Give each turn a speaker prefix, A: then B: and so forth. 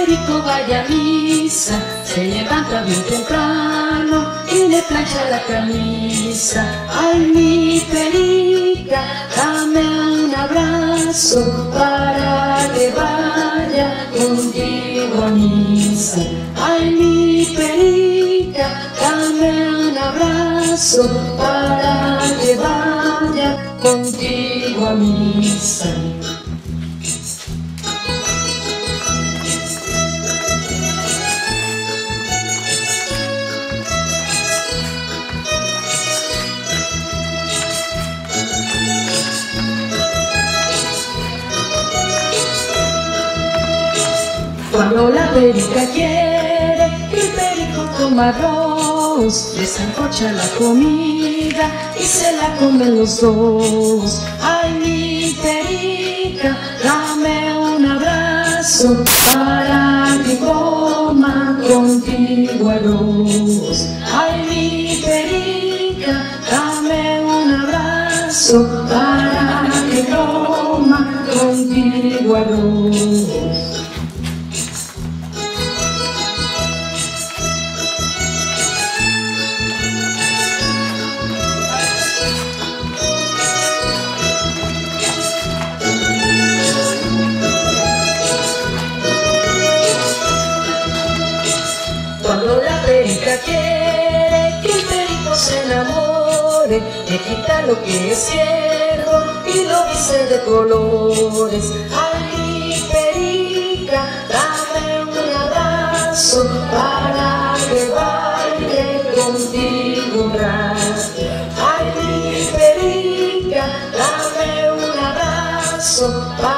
A: perico vaya a misa, se levanta bien temprano y le plancha la camisa. Ay, mi perica, dame un abrazo para que vaya contigo a misa. Ay, mi perica, dame un abrazo para que vaya contigo a misa. Cuando la perica quiere que el perico coma arroz, le sancocha la comida y se la comen los dos. Ay, mi perica, dame un abrazo para que coma contigo arroz. Ay, mi perica, dame un abrazo para que coma contigo arroz. Cuando la perica quiere que el perico se enamore, le quita lo que es ciego y lo viste de colores. Ay, perica, dame un abrazo para que baile contigo un rato. Ay, perica, dame un abrazo para